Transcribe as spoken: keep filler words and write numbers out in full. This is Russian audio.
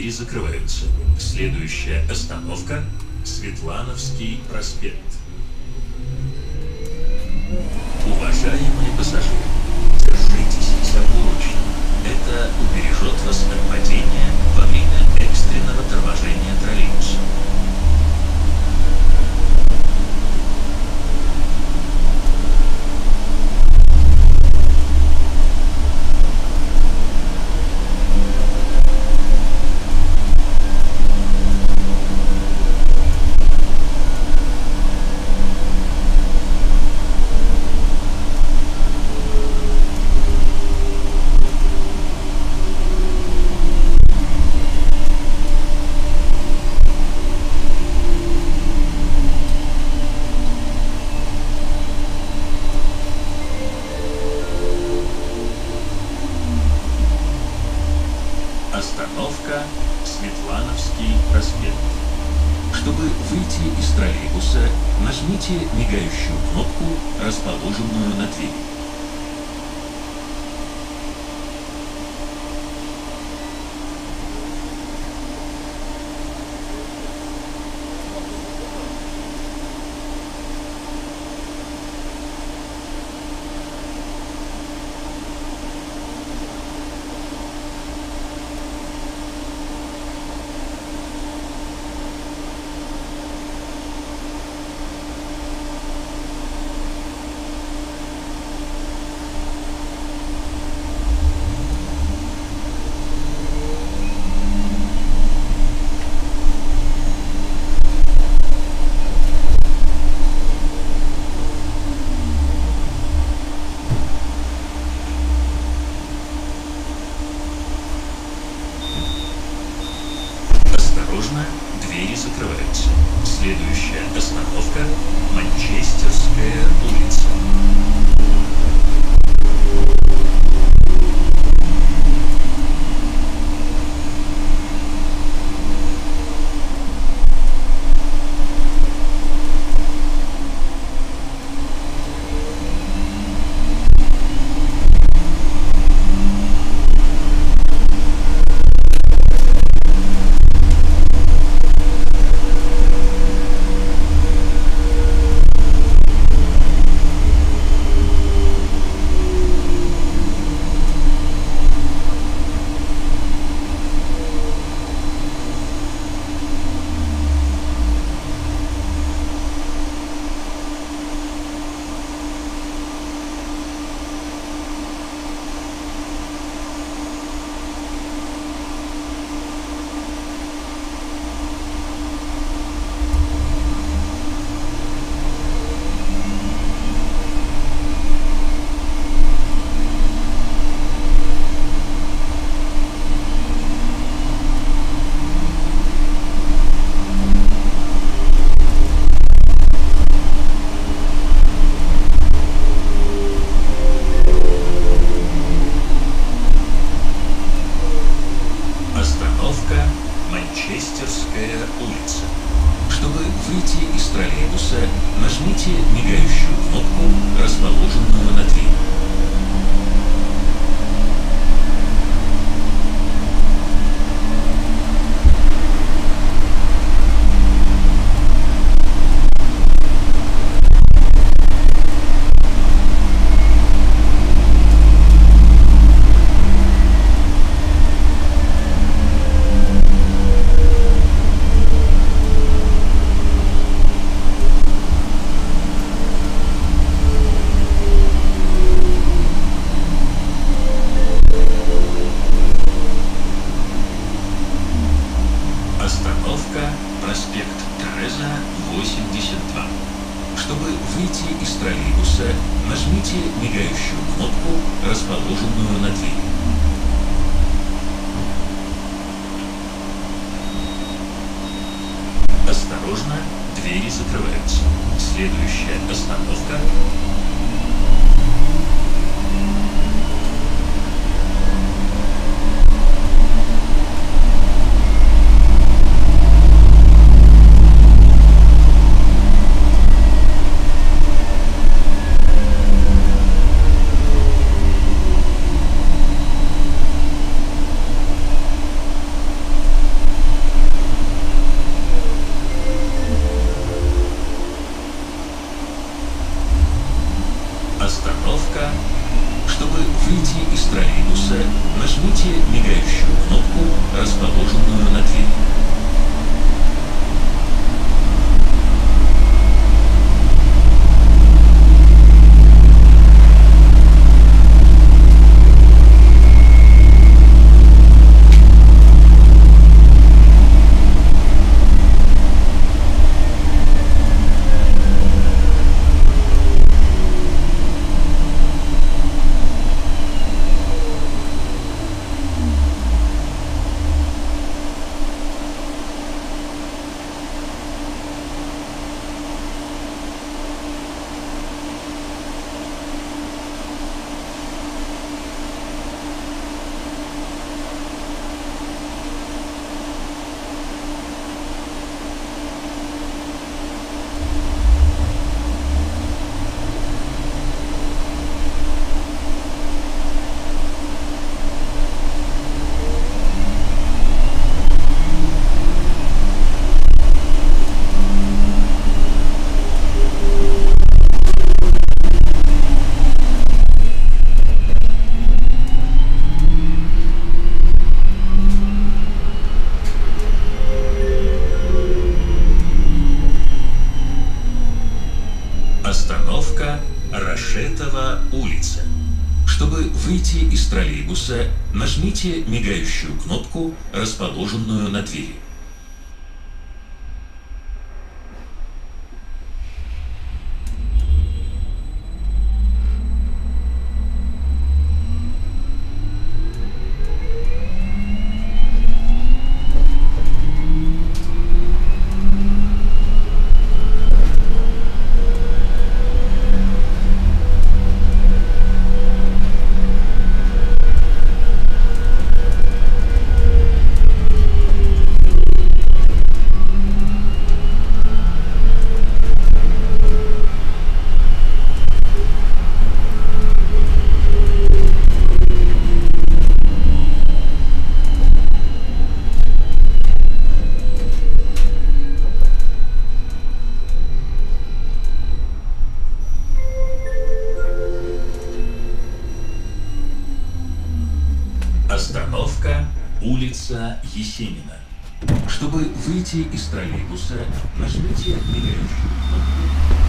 двери закрываются. Следующая остановка — Светлановский проспект. Уважаемые пассажиры, держитесь заполучно. Это убережет вас от падения во время экстренного торможения троллейбуса. Остановка Светлановский проспект. Чтобы выйти из троллейбуса, нажмите мигающую кнопку, расположенную на двери. Осторожно, двери закрываются. Следующая остановка — Манчестерская улица. Манчестерская улица. Чтобы выйти из троллейбуса, нажмите мигающую кнопку, расположенную на двери. Остановка проспект Тереза, восемьдесят два. Чтобы выйти из троллейбуса, нажмите мигающую кнопку, расположенную на двери. Осторожно, двери закрываются. Следующая остановка — Остановка. Чтобы выйти из троллейбуса, нажмите мигающую кнопку, расположенную на двери. Остановка Рашетова улица. Чтобы выйти из троллейбуса, нажмите мигающую кнопку, расположенную на двери. Остановка улица Есенина. Чтобы выйти из троллейбуса, нажмите мигающую кнопку.